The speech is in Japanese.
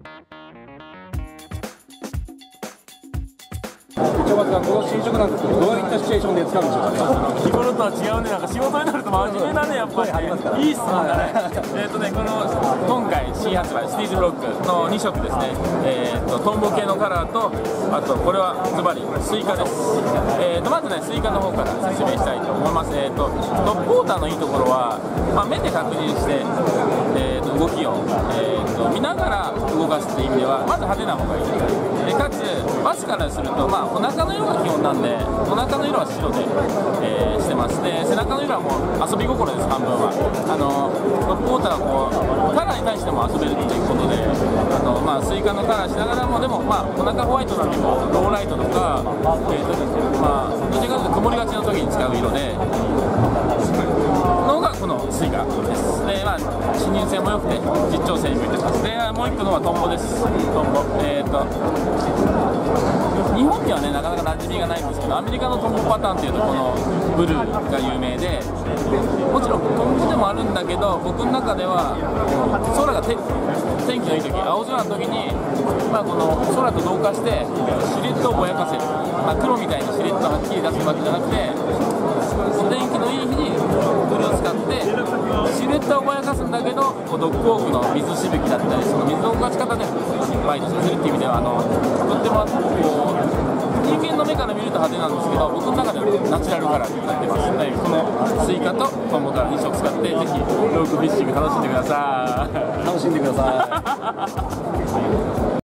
一応まずはこの新色なんですけど、どういったシチュエーションで使うんでしょうかね。 日頃とは違うね、なんか仕事になると真面目だね、やっぱり。いい質問だね。この今回新発売、シティーズブロックの2色ですね。トンボ系のカラーと、あとこれはズバリスイカです。まずね、スイカの方から説明したいと思います。トップウォーターのいいところは、目で確認して、動きを、見ながら動かすという意味では、まず派手な方がいい。かつ、バスからすると、お腹の色が基本なんで、お腹の色は白で、してます。で、背中の色はもう遊び心です、半分は。トップウォーターはこう、カラーに対しても遊べるということで、スイカのカラーしながらも、でも、お腹ホワイトなんでも、ローライトとか、どちらかというと曇りがちの時に使う色で、のがこのスイカです。で、視認性も良くて、実調性に向いてます。で、もう一個のはトンボです。トンボ。日本にはね、なかなか馴染みがないんですけど、アメリカのトンボパターンっていうと、このブルーが有名で、もちろんトンボでもあるんだけど、僕の中では、空が天気のいい時、青空の時に、この空と同化して、シルエットをぼやかせる。黒みたいにシルエットをはっきり出すわけじゃなくて、お天気のいい日にブルーを使ってシルエットをぼやかすんだけど、ドッグウォークの水しぶきだったり、その水の動かし方でバイトさせるっていう意味では、とってもこう人間の目から見ると派手なんですけど、僕の中ではナチュラルカラーになってますので、このスイカとトンボから2色使って、ぜひロークフィッシング楽しんでください。 楽しんでください。